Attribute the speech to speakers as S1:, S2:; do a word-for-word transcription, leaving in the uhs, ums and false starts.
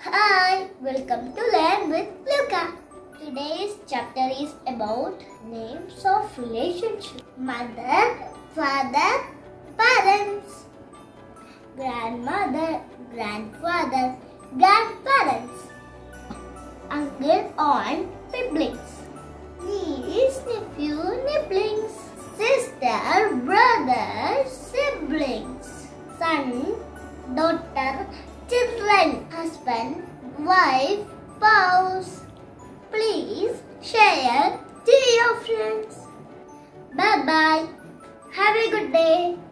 S1: Hi, welcome to Learn with Luka. Today's chapter is about names of relationships. Mother, father, parents. Grandmother, grandfather, grandparents. Uncle, aunt, siblings. Niece, nephew, nibblings. Sister, brother, siblings. Son, daughter, children, husband, wife, spouse. Please share to your friends. Bye bye. Have a good day.